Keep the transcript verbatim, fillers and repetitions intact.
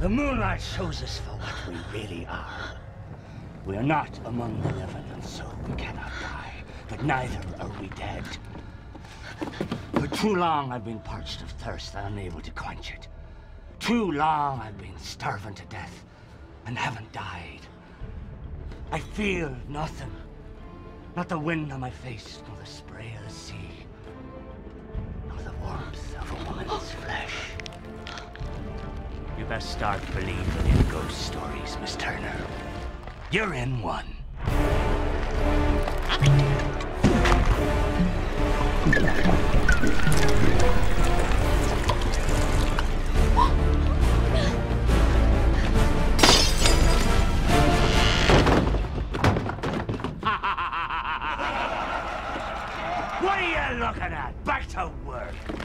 The moonlight shows us for what we really are. We are not among the living, and so we cannot die. But neither are we dead. For too long I've been parched of thirst and unable to quench it. Too long I've been starving to death and haven't died. I feel nothing. Not the wind on my face, nor the spray of the sea, nor the warmth of a woman's flesh. You best start believing in ghost stories, Miss Turner. You're in one. What are you looking at? Back to work.